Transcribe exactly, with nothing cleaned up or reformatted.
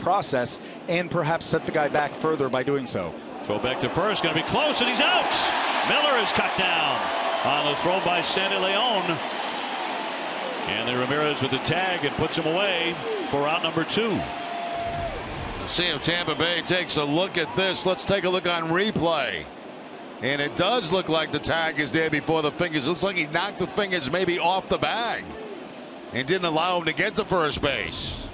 process and perhaps set the guy back further by doing so. Throw back to first, going to be close, and he's out. Miller is cut down on the throw by Sandy Leon. And then Ramirez with the tag and puts him away for out number two. Let's see if Tampa Bay takes a look at this. Let's take a look on replay. And it does look like the tag is there before the fingers. It looks like he knocked the fingers maybe off the bag and didn't allow him to get to first base.